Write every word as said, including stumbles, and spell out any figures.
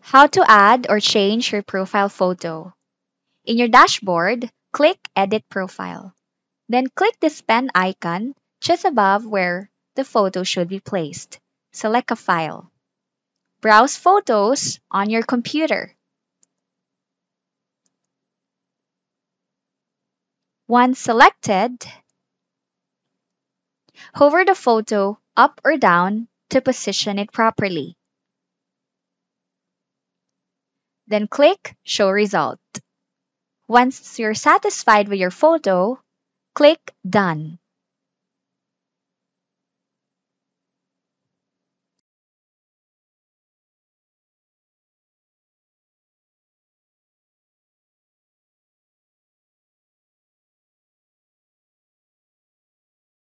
How to add or change your profile photo. In your dashboard, click Edit Profile. Then click this pen icon just above where the photo should be placed. Select a file. Browse photos on your computer. Once selected, hover the photo up or down to position it properly. Then click Show Result. Once you're satisfied with your photo, click Done.